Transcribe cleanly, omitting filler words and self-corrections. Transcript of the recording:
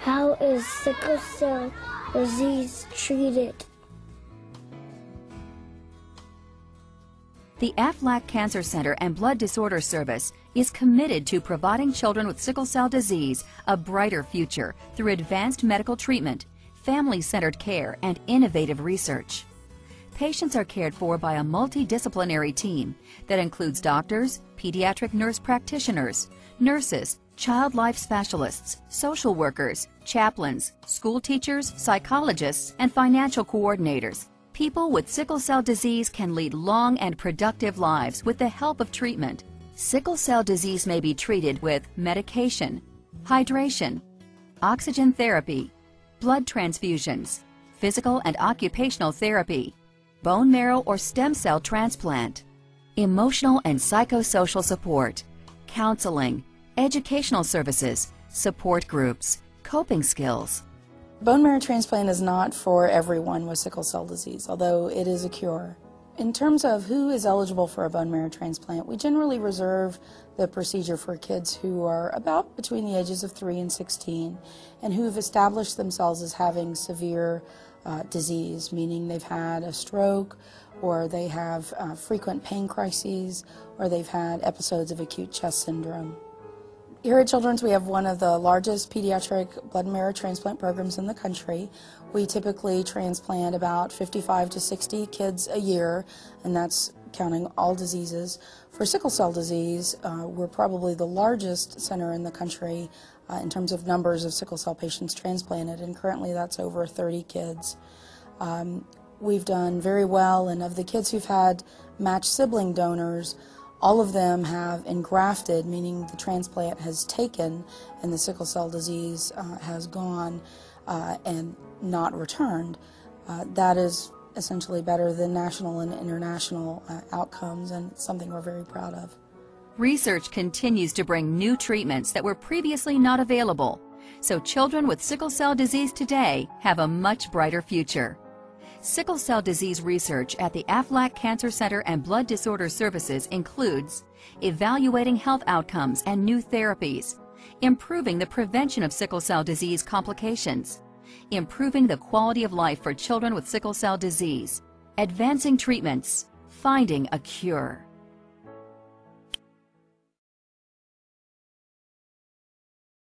How is sickle cell disease treated? The Aflac Cancer Center and Blood Disorder Service is committed to providing children with sickle cell disease a brighter future through advanced medical treatment, family-centered care, and innovative research. Patients are cared for by a multidisciplinary team that includes doctors, pediatric nurse practitioners, nurses, child life specialists, social workers, chaplains, school teachers, psychologists, and financial coordinators. People with sickle cell disease can lead long and productive lives with the help of treatment. Sickle cell disease may be treated with medication, hydration, oxygen therapy, blood transfusions, physical and occupational therapy, bone marrow or stem cell transplant, emotional and psychosocial support, counseling, educational services, support groups, coping skills. Bone marrow transplant is not for everyone with sickle cell disease, although it is a cure. In terms of who is eligible for a bone marrow transplant, we generally reserve the procedure for kids who are about between the ages of 3 and 16 and who have established themselves as having severe disease, meaning they've had a stroke or they have frequent pain crises or they've had episodes of acute chest syndrome. Here at Children's, we have one of the largest pediatric blood and marrow transplant programs in the country. We typically transplant about 55 to 60 kids a year, and that's counting all diseases. For sickle cell disease, we're probably the largest center in the country in terms of numbers of sickle cell patients transplanted, and currently that's over 30 kids. We've done very well, and of the kids who've had matched sibling donors, all of them have engrafted, meaning the transplant has taken and the sickle cell disease has gone and not returned. That is essentially better than national and international outcomes, and it's something we're very proud of. Research continues to bring new treatments that were previously not available, so children with sickle cell disease today have a much brighter future. Sickle cell disease research at the Aflac Cancer Center and Blood Disorder Services includes evaluating health outcomes and new therapies, improving the prevention of sickle cell disease complications, improving the quality of life for children with sickle cell disease, advancing treatments, finding a cure.